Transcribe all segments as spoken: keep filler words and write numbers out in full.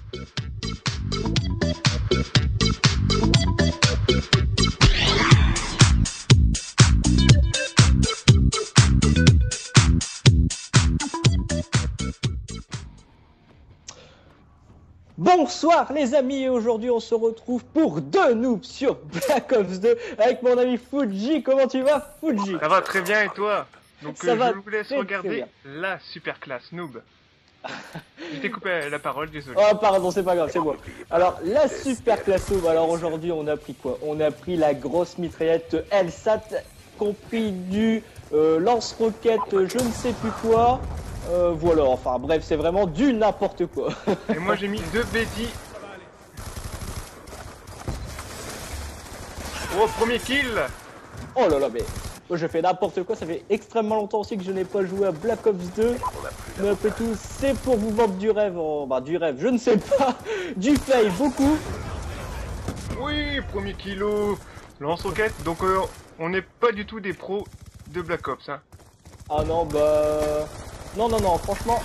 Bonsoir les amis, et aujourd'hui on se retrouve pour deux noobs sur Black Ops deux avec mon ami Fuji. Comment tu vas, Fuji? Ça va très bien, et toi? Donc Ça euh, va je vous laisse très, regarder très la super classe noob. Je t'ai coupé la parole, désolé. Oh pardon, c'est pas grave, c'est moi. Alors la super classe noob, alors aujourd'hui on a pris quoi? On a pris la grosse mitraillette L S A T, compris du euh, lance-roquette je ne sais plus quoi. Euh, voilà, enfin bref, c'est vraiment du n'importe quoi. Et moi j'ai mis deux Betty. Oh, premier kill. Oh là là, mais moi je fais n'importe quoi, ça fait extrêmement longtemps aussi que je n'ai pas joué à Black Ops deux. Mais après tout, c'est pour vous vendre du rêve, en... bah du rêve, je ne sais pas, du fail beaucoup. Oui, premier kilo. Lance-roquette, donc euh, on n'est pas du tout des pros de Black Ops, hein. Ah non, bah... Non, non, non, franchement...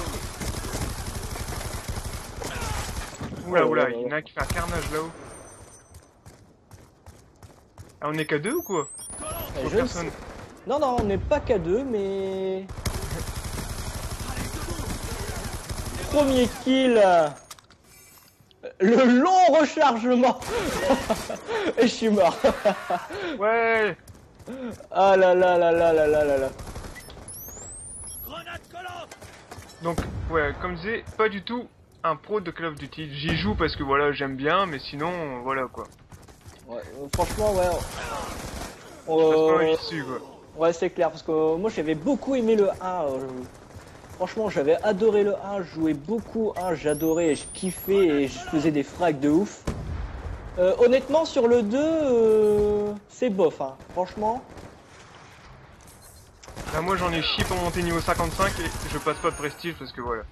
Oula, Oh oula, là là il y en a un qui fait un carnage là-haut. Ah, on est qu'à deux ou quoi? Eh, Trois je ne personnes. sais- Non, non, on n'est pas qu'à deux, mais... Premier kill. Le long rechargement. Et je suis mort. Ouais. Ah là là là là là là là là. Donc, ouais, comme je disais, pas du tout un pro de Call of Duty. J'y joue parce que voilà, j'aime bien, mais sinon, voilà quoi. Ouais, euh, franchement, ouais. Je passe pas ma Euh, vie dessus, quoi. Ouais, c'est clair, parce que euh, moi j'avais beaucoup aimé le un. euh, Franchement, j'avais adoré le un, je jouais beaucoup un, j'adorais, je kiffais et je faisais des frags de ouf. Euh, honnêtement, sur le deux, euh, c'est bof, hein. Franchement. Là, moi j'en ai chié pour monter niveau cinquante-cinq et je passe pas de prestige parce que voilà.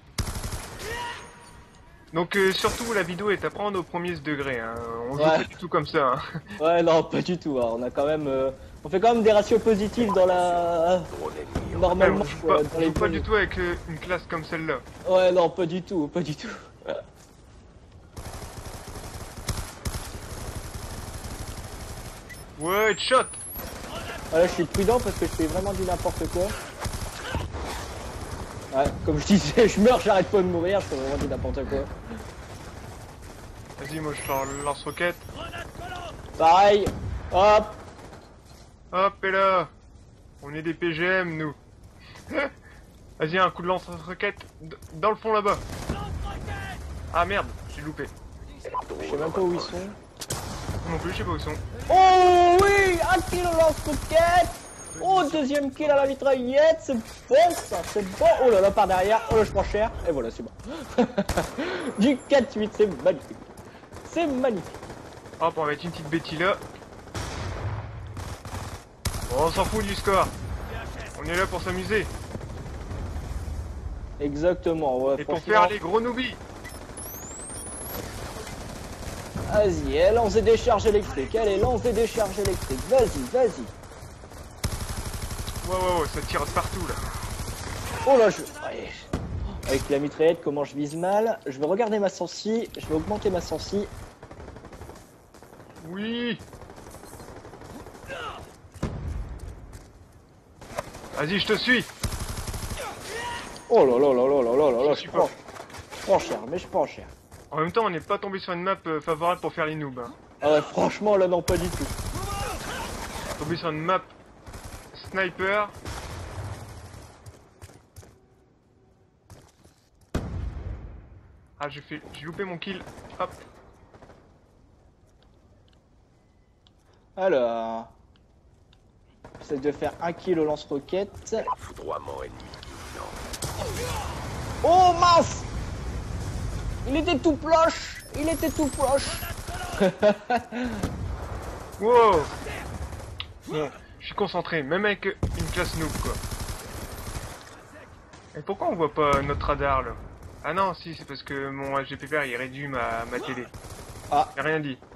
Donc euh, surtout la vidéo est à prendre au premier degré, hein. On joue Ouais. pas du tout comme ça, hein. Ouais, non, pas du tout, hein. On a quand même... euh, On fait quand même des ratios positifs dans la... Normalement, on joue quoi, pas, dans on les joue pas données. du tout avec euh, une classe comme celle-là. Ouais, non, pas du tout, pas du tout. Ouais, headshot. Ah, là, je suis prudent parce que je fais vraiment du n'importe quoi. Ouais, comme je disais, je meurs, j'arrête pas de mourir, je fais vraiment du n'importe quoi. Vas-y, moi je leur lance roquette. Pareil, hop. Hop, et là. On est des P G M, nous. Vas-y, un coup de lance-roquette dans le fond là-bas. Ah merde, j'ai loupé. Je sais même pas où ils sont. Non plus, je sais pas où ils sont. Oh oui, un kill au lance-roquette. Oh, deuxième kill à la mitraillette, c'est bon ça, c'est bon. Oh là là, par derrière, oh là, je prends cher. Et voilà, c'est bon. Du quatre huit, c'est magnifique. C'est magnifique. Hop, on va mettre une petite Betty là. Bon, on s'en fout du score. On est là pour s'amuser. Exactement, ouais, Et pour franchement. faire les gros noobies. Vas-y, elle lance des décharges électriques, allez, lance des décharges électriques, vas-y, vas-y. Ouais, ouais, ouais, ça tire de partout là. Oh là, je... Allez. Avec la mitraillette, comment je vise mal. Je vais regarder ma sensi, je vais augmenter ma sensi. Oui. Vas-y, je te suis. Oh là là là là là là là là, Je je suis prends... pas. je prends cher, mais je prends cher. En même temps, on n'est pas tombé sur une map euh, favorable pour faire les noobs, hein. Ah ouais, franchement, là, non, pas du tout. Tombé sur une map sniper. Ah, j'ai fait, j'ai loupé mon kill. Hop. Alors... J'essaie de faire un kill au lance-roquette. Foudroiement ennemi. Oh mince! Il était tout proche! Il était tout proche! Wow. Bon, je suis concentré, même avec une classe noob, quoi. Et pourquoi on voit pas notre radar, là? Ah non, si, c'est parce que mon H G P V R, il réduit ma, ma télé. Ah. Y'a rien dit.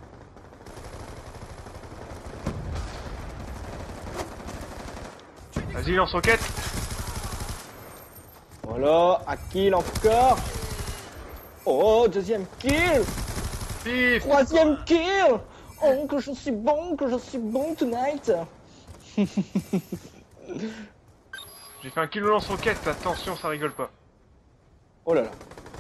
Vas-y, lance-roquette. Voilà, un kill encore. Oh, deuxième kill. Pif. Troisième kill. Oh, que je suis bon, que je suis bon tonight. J'ai fait un kill au lance-roquette, attention, ça rigole pas. Oh là là.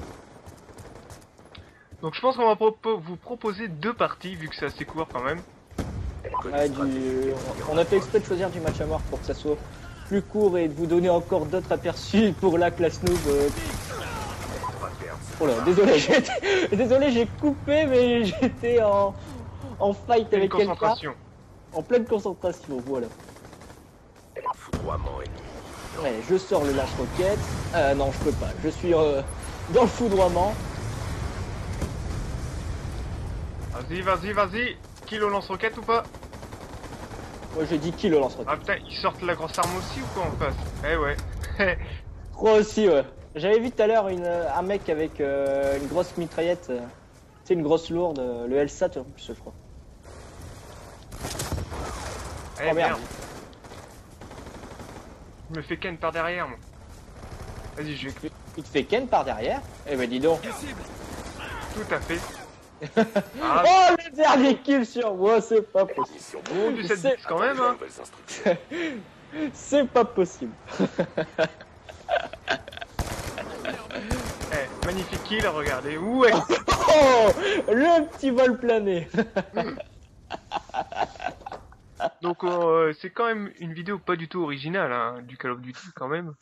Donc je pense qu'on va propo vous proposer deux parties, vu que c'est assez court quand même. Ouais, du... On a fait exprès de choisir du match à mort pour que ça soit plus court et de vous donner encore d'autres aperçus pour la classe noob. Oh là, désolé, j'ai désolé, j'ai coupé, mais j'étais en... en fight avec quelqu'un. Concentration. En pleine concentration, voilà. Foudroiement ennemi. Ouais, je sors le lance-roquette. Euh, non, je peux pas. Je suis euh, dans le foudroiement. Vas-y, vas-y, vas-y. Kill au lance-roquette ou pas? Moi, j'ai dit kill au lance-roquette. Ah putain, ils sortent la grosse arme aussi ou quoi en face? Eh ouais. Trois aussi, ouais. J'avais vu tout à l'heure une, un mec avec euh, une grosse mitraillette. Euh, tu sais, une grosse lourde. Euh, le L SAT en plus, je crois. Eh Oh, merde. merde. Je me fais ken par derrière moi. Vas-y, je vais. Il te fait ken par derrière. Eh ben dis donc. Tout à fait. Ah, Oh, le dernier kill sur moi, c'est pas possible. Mission bon du sept c'est- dix quand même hein. nouvelles instructions. C'est pas possible. Eh, magnifique kill, regardez. Ouais. Oh, le petit vol plané. Donc euh, c'est quand même une vidéo pas du tout originale hein, du Call of Duty quand même.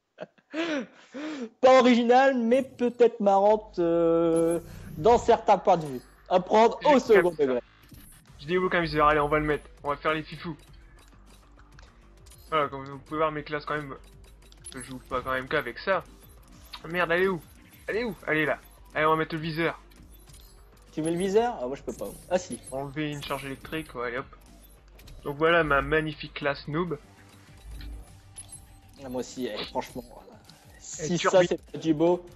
Pas original, mais peut-être marrante euh, dans certains points de vue. À prendre au J'ai second capté ça. degré. Je dis au aucun viseur, allez on va le mettre, on va faire les fifous. Voilà, comme vous pouvez voir mes classes quand même, je joue pas quand même qu'avec ça. Merde, elle est où? Elle est où? Elle est là. Allez on va mettre le viseur. Tu mets le viseur? Ah, moi je peux pas. Ah si. Enlever une charge électrique, ouais, allez hop. Donc voilà ma magnifique classe noob. Ah, moi aussi, eh, franchement. Et Si turbi- ça c'est pas du beau,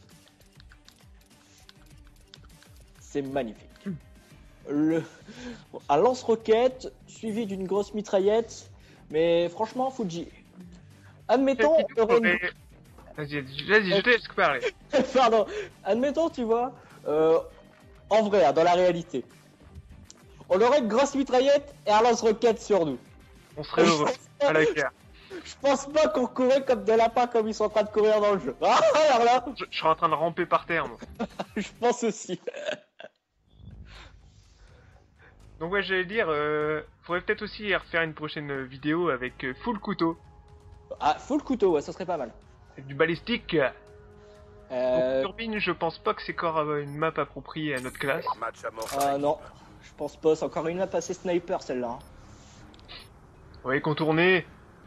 c'est magnifique. Le... Un lance-roquette suivi d'une grosse mitraillette, mais franchement, Fuji. Admettons, on aurait une- Vas-y, vas-y, je te laisse parler. Pardon. Admettons, tu vois, euh, en vrai, hein, dans la réalité, on aurait une grosse mitraillette et un lance-roquette sur nous. On serait heureux à la guerre. Je pense pas qu'on courait comme des lapins comme ils sont en train de courir dans le jeu. Ah, alors là, Je, je serais en train de ramper par terre, moi. je pense aussi. Donc ouais, j'allais dire, euh, faudrait peut-être aussi refaire une prochaine vidéo avec euh, full couteau, Ah, full couteau, ouais, ça serait pas mal. avec du balistique. Euh, Donc, turbine, je pense pas que c'est encore euh, une map appropriée à notre classe. Match à mort. ah non, je pense pas. C'est encore une map assez sniper celle-là. hein. Ouais, contourner.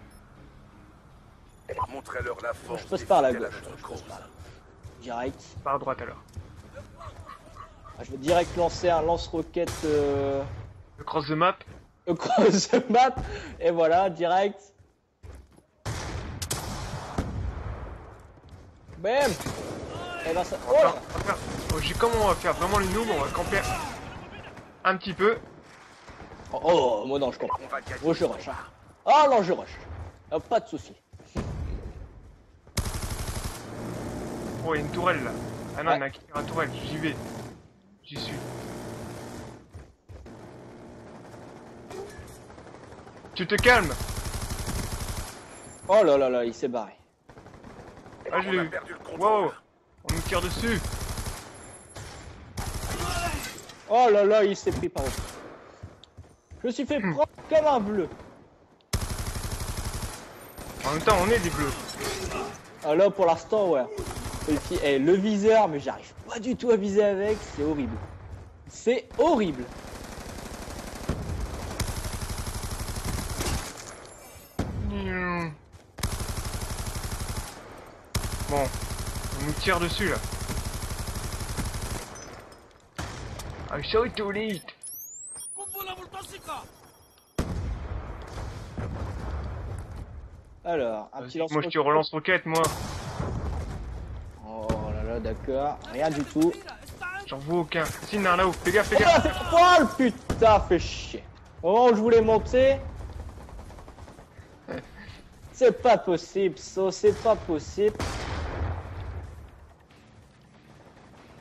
Montrez-leur la force. Je passe par la fidèles à gauche. notre Je passe cause. par là. Direct. Par à droite alors. Ah, je vais direct lancer un lance-roquette euh... Le cross the map. across the map. Et voilà, direct. Bam. Et ben ça. Oh Alors, là. on va faire- oh, j'ai comment on va faire vraiment le noob, on va camper un petit peu. Oh, oh, moi non, je comprends. On va gagner. Moi je rush. hein. Ah non, je rush. Ah, pas de soucis. Oh, il y a une tourelle là. Ah non, Ouais. il y en a un qui tire la tourelle, j'y vais. J'y suis. Tu te calmes. Oh là là là, il s'est barré. Ah, je On l'ai a eu. perdu le contrôle. Wow, on nous tire dessus. Oh là là, il s'est pris par où. Je me suis fait prendre comme un bleu. En même temps, on est des bleus. Ah là, pour l'instant, ouais. Et puis, eh, le viseur, mais j'arrive pas du tout à viser avec, c'est horrible. C'est horrible. Bon, on nous tire dessus là. I saw it too late. Alors, un petit lance Moi je te relance roquette, moi. Oh là là, d'accord. Rien du tout. J'en vois aucun. Si, il y en a un là-haut. Fais gaffe, fais Oh, gaffe. c'est quoi le putain, fait chier. Au moment où je voulais monter. C'est pas possible, ça, c'est pas possible.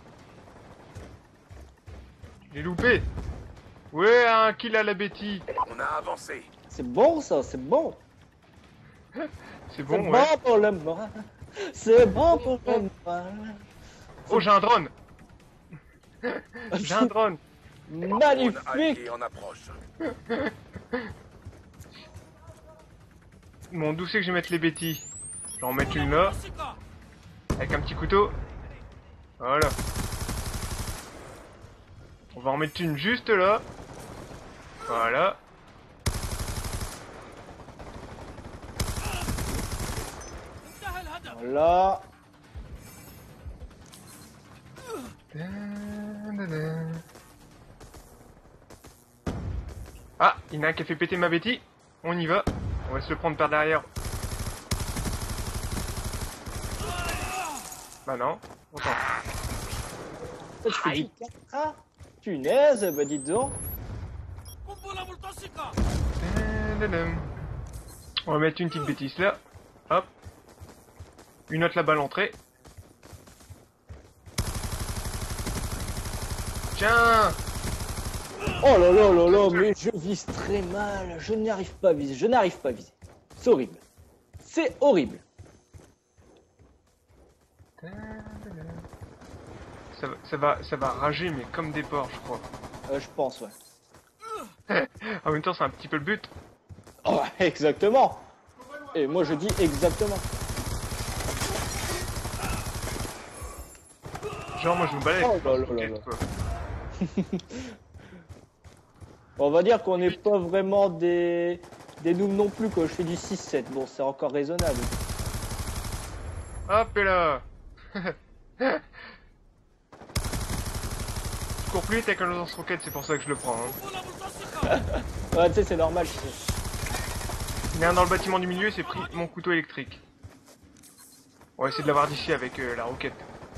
J'ai loupé. Ouais, un kill à la Betty. On a avancé. C'est bon ça, c'est bon. C'est C'est bon, bon ouais. pour le moral. C'est bon pour le moral. Oh, j'ai un drone. J'ai un drone. Drone Magnifique. allié en approche. Bon, d'où c'est que je vais mettre les Betty? Je vais en mettre une là. Avec un petit couteau. Voilà. On va en mettre une juste là. Voilà. Voilà. Ah, il y en a un qui a fait péter ma Betty. On y va. On va se le prendre par derrière. Bah non. Attends. Toi, tu fais du quatre A. Punaise, bah dis donc. On va mettre une petite bêtise là. Hop. Une autre là-bas à l'entrée. Tiens. Oh là là là là, mais je vise très mal. Je n'arrive pas à viser. Je n'arrive pas à viser. C'est horrible. C'est horrible. Ça va, ça va, ça va rager mais comme des porcs, je crois. Euh, je pense, ouais. En même temps, c'est un petit peu le but. Oh, exactement. Et moi, je dis exactement. Genre, moi, je me balais. Oh là là là là. On va dire qu'on n'est pas vraiment des des noobs non plus, quoi. Je fais du six sept. Bon, c'est encore raisonnable. Hop et là. Je cours plus vite avec un lance-roquette, c'est pour ça que je le prends. Hein. Ouais, tu sais, c'est normal. Tu sais. Il y en a un dans le bâtiment du milieu, c'est pris mon couteau électrique. On va essayer de l'avoir d'ici avec euh, la roquette.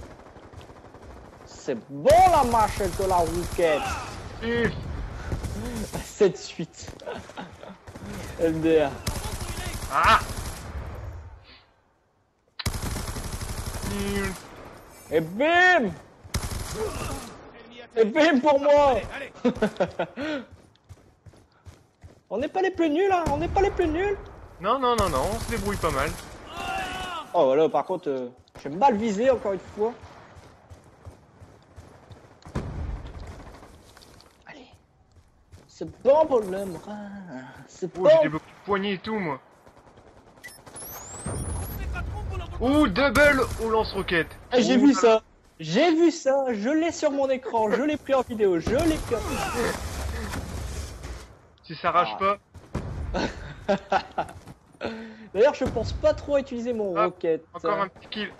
C'est bon la machette de la roquette. Uf. sept huit. M D R. Ah. Et bim. Et bim pour moi. On n'est pas les plus nuls, hein. On n'est pas les plus nuls. Non, non, non, non, on se débrouille pas mal. Oh voilà, par contre, euh, j'ai mal visé encore une fois. Allez. C'est bon pour le bras. C'est Oh, bon. j'ai débloqué le poignet et tout, moi. Ouh, double au lance-roquette. Ah, j'ai Ouh, vu ça. J'ai vu ça. Je l'ai sur mon écran. Je l'ai pris en vidéo. Je l'ai pris en vidéo. Si ça rage pas. D'ailleurs, je pense pas trop à utiliser mon Ah, roquette. Encore un petit kill.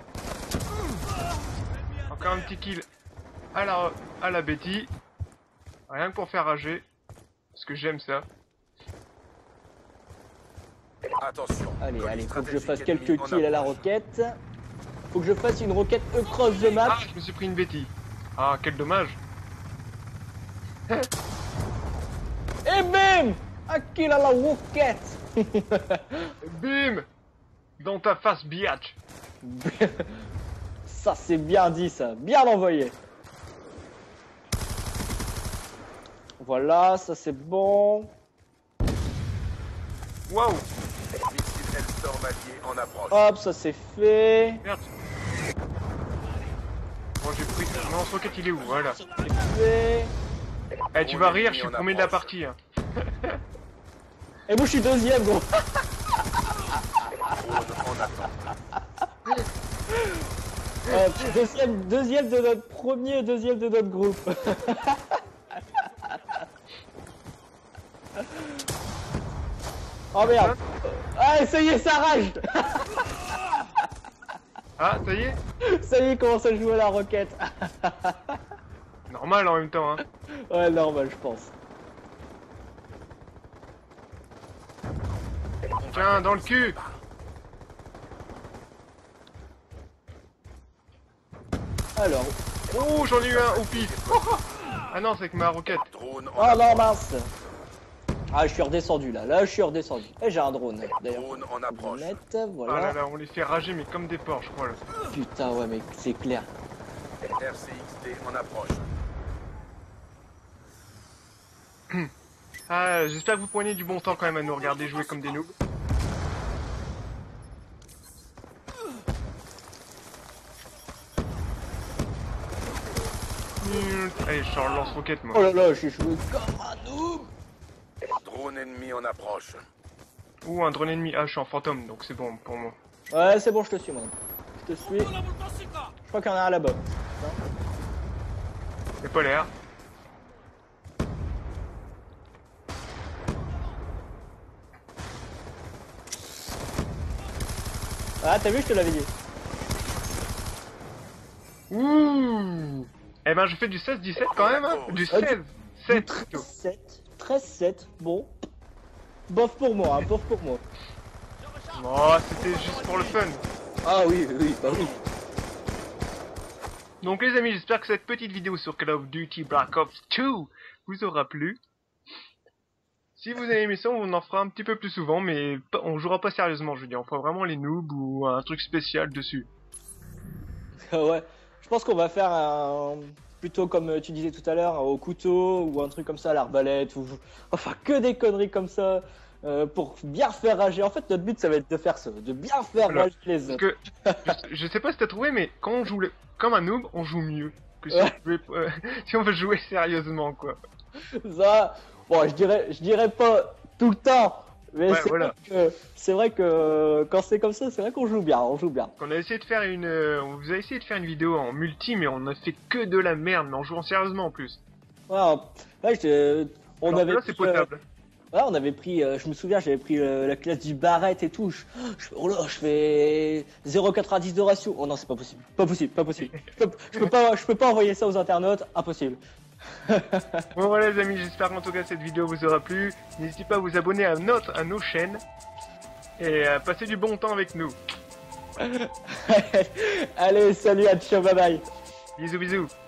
Encore un petit kill. À la, à la Betty. Rien que pour faire rager. Parce que j'aime ça. Attention. Allez, colis allez, faut que je stratégique fasse ennemi quelques en kills à la approche. roquette. Faut que je fasse une roquette across the map. Ah, je me suis pris une Betty. Ah, quel dommage. Et bim! Un kill à la roquette. Bim. Dans ta face, biatch. Ça, c'est bien dit, ça. Bien envoyé. Voilà, ça c'est bon. Waouh. Missile Hellstorm allié en approche. Hop, ça c'est fait. Merde. Bon, j'ai pris. Non, ce rocket, il est où? Voilà. C'est fait. Eh, tu vas rire, je suis premier de la partie. Hein. Et moi je suis deuxième, gros. Drone en attente. Hop, deuxième, deuxième de notre premier et deuxième de notre groupe. Oh merde. Ah, ça y est, ça rage. Ah, ça y est. Ça y est, il commence à jouer à la roquette. Normal en même temps. Hein. Ouais, normal, je pense. Tiens, dans le cul. Alors. Oh, j'en ai eu un au pif. Ah non, c'est avec ma roquette. Drone en Oh non, approche. mince. Ah, je suis redescendu là. Là, je suis redescendu. Et j'ai un drone d'ailleurs. Drone en approche. Net, Ah là voilà. là, on les fait rager mais comme des porcs, je crois. Là. Putain, ouais, mais c'est clair. R C X D en approche. Ah, j'espère que vous prenez du bon temps quand même à nous regarder jouer comme des noobs. Mmh, allez, je sors le lance-roquette moi. Oh là là, j'ai joué comme un noob. Drone ennemi en approche. Ou un drone ennemi. Ah, je suis en fantôme, donc c'est bon pour moi. Ouais, c'est bon, je te suis, moi. Je te suis. Je crois qu'il y en a un là-bas. Y'a pas l'air. Ah, t'as vu, je te l'avais dit. Ouh. Eh ben, je fais du seize dix-sept quand même, hein. Du seize sept plutôt. sept, treize sept, bon. Bof pour moi, hein, bof pour moi. Oh, c'était juste pour le fun. Ah oui, oui, bah oui. Donc les amis, j'espère que cette petite vidéo sur Call of Duty Black Ops deux vous aura plu. Si vous avez aimé ça, on en fera un petit peu plus souvent, mais on jouera pas sérieusement, je veux dire. On fera vraiment les noobs ou un truc spécial dessus. Ouais, je pense qu'on va faire un... plutôt comme tu disais tout à l'heure, au couteau ou un truc comme ça, à l'arbalète, ou enfin que des conneries comme ça, euh, pour bien faire rager. En fait, notre but, ça va être de faire ça, de bien faire Voilà. rager les Parce autres. que, je, je sais pas si t'as trouvé, mais quand on joue le- comme un noob, on joue mieux. Que si, Ouais. on, veut, euh, si on veut jouer sérieusement, quoi. Ça, bon, je dirais, je dirais pas tout le temps, mais Ouais, c'est voilà. vrai que, c'est vrai que quand c'est comme ça, c'est vrai qu'on joue bien, on joue bien. On a essayé de faire une, euh, on vous a essayé de faire une vidéo en multi, mais on a fait que de la merde, mais en jouant sérieusement en plus. Ouais, ouais, je- on Alors que avait là, c'est pris, euh, potable. ouais, on avait pris, euh, je me souviens, j'avais pris euh, la classe du barrette et tout. Je, je, oh là, je fais zéro virgule quatre-vingt-dix de ratio. Oh non, c'est pas possible, pas possible, pas possible. Je peux, je peux pas, je peux pas envoyer ça aux internautes, impossible. Bon voilà les amis, j'espère qu'en tout cas cette vidéo vous aura plu. N'hésitez pas à vous abonner à, notre, à nos chaînes et à passer du bon temps avec nous. Allez, salut, à ciao, bye bye. Bisous bisous.